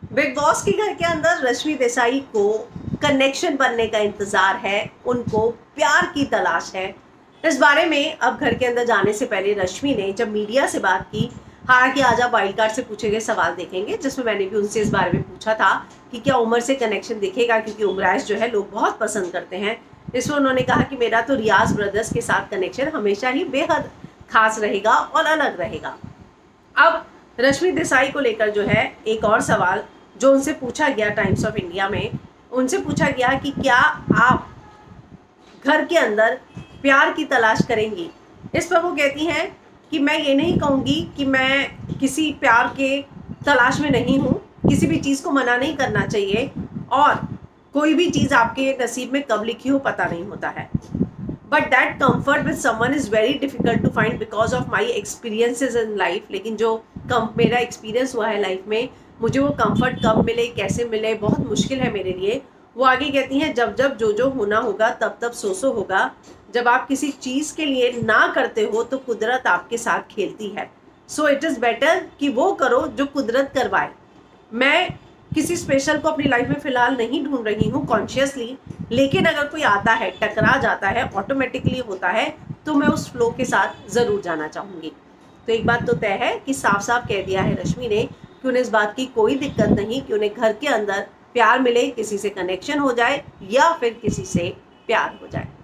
Big boss के घर के अंदर रश्मि देसाई को कनेक्शन बनने का इंतजार है, उनको प्यार की तलाश है। इस बारे में अब घर के अंदर जाने से पहले रश्मि ने जब मीडिया से बात की, हालांकि आज आप वाइल्ड कार्ड से पूछे गए सवाल देखेंगे जिसमें मैंने भी उनसे इस बारे में पूछा था कि क्या उमर से कनेक्शन दिखेगा, क्योंकि उमराइश जो है लोग बहुत पसंद करते हैं। इसमें उन्होंने कहा कि मेरा तो रियाज ब्रदर्स के साथ कनेक्शन हमेशा ही बेहद खास रहेगा और अलग रहेगा। अब रश्मि देसाई को लेकर जो है एक और सवाल जो उनसे पूछा गया टाइम्स ऑफ इंडिया में, उनसे पूछा गया कि क्या आप घर के अंदर प्यार की तलाश करेंगी। इस पर वो कहती हैं कि मैं ये नहीं कहूँगी कि मैं किसी प्यार के तलाश में नहीं हूँ, किसी भी चीज़ को मना नहीं करना चाहिए और कोई भी चीज़ आपके नसीब में कब लिखी हो पता नहीं होता है। But that comfort with someone is very difficult to find because of my experiences in life. लेकिन जो मेरा एक्सपीरियंस हुआ है लाइफ में, मुझे वो कंफर्ट कब मिले, कैसे मिले, बहुत मुश्किल है मेरे लिए। वो आगे कहती हैं जब जब जो होना होगा तब तब सो होगा। जब आप किसी चीज़ के लिए ना करते हो तो कुदरत आपके साथ खेलती है। सो इट इज़ बेटर कि वो करो जो कुदरत करवाए। मैं किसी स्पेशल को अपनी लाइफ में फ़िलहाल नहीं ढूंढ रही हूँ कॉन्शियसली, लेकिन अगर कोई आता है, टकरा जाता है, ऑटोमेटिकली होता है, तो मैं उस फ्लो के साथ ज़रूर जाना चाहूँगी। तो एक बात तो तय है कि साफ साफ कह दिया है रश्मि ने कि उन्हें इस बात की कोई दिक्कत नहीं कि उन्हें घर के अंदर प्यार मिले, किसी से कनेक्शन हो जाए या फिर किसी से प्यार हो जाए।